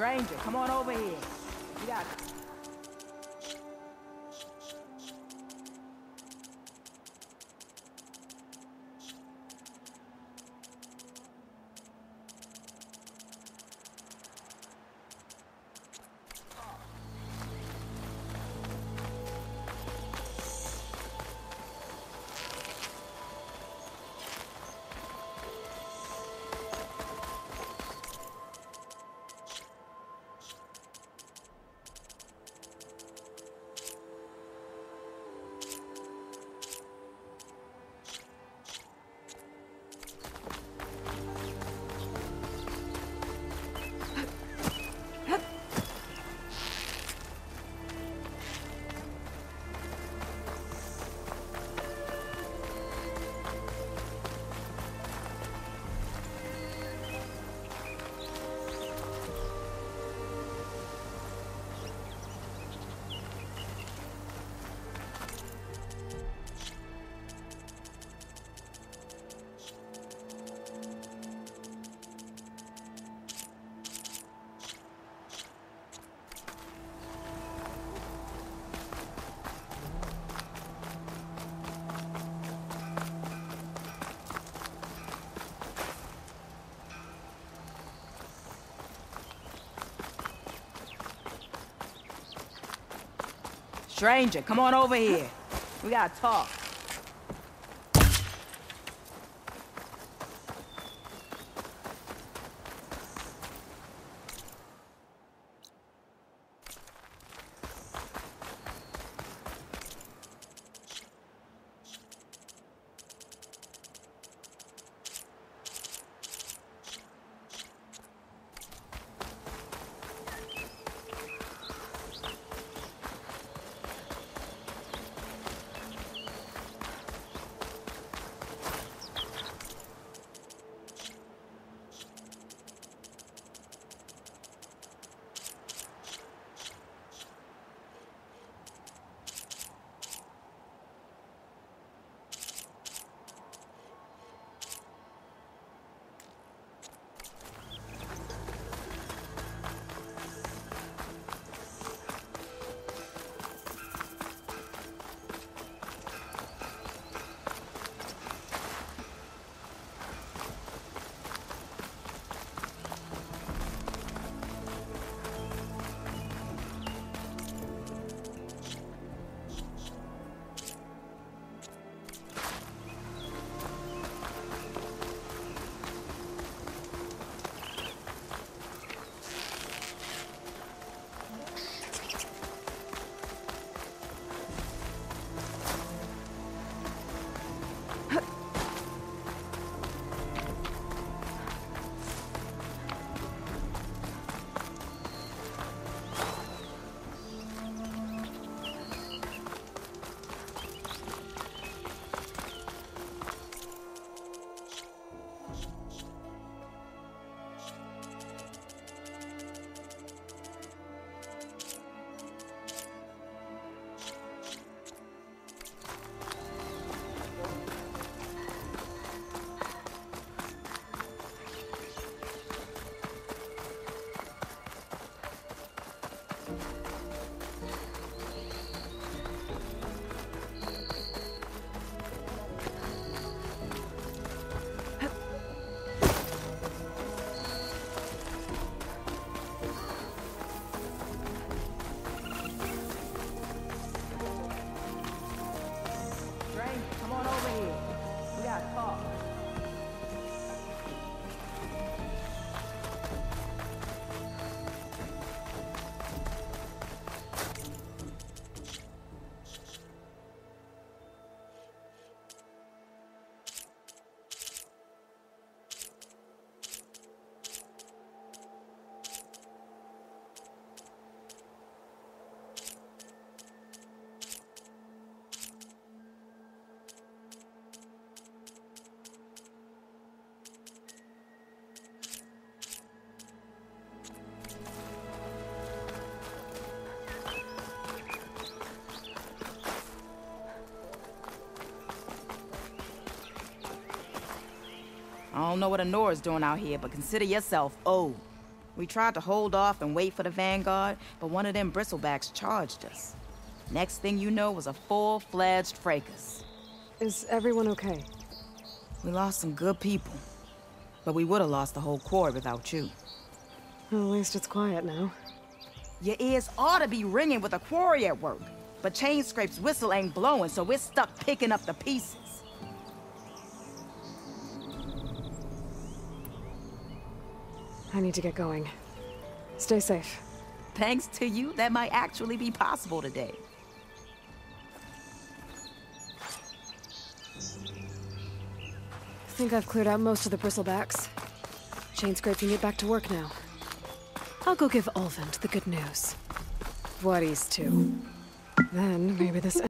Stranger, come on over here. We got... Stranger, come on over here. We gotta talk. I don't know what Honora's doing out here, but consider yourself old. We tried to hold off and wait for the vanguard, but one of them bristlebacks charged us. Next thing you know was a full-fledged fracas. Is everyone okay? We lost some good people, but we would have lost the whole quarry without you. Well, at least it's quiet now. Your ears ought to be ringing with a quarry at work, but Chain Scrape's whistle ain't blowing, so we're stuck picking up the pieces. I need to get going. Stay safe. Thanks to you, that might actually be possible today. I think I've cleared out most of the bristlebacks. Chain Scrape can get back to work now. I'll go give Ulvund the good news. What he's to. Then maybe this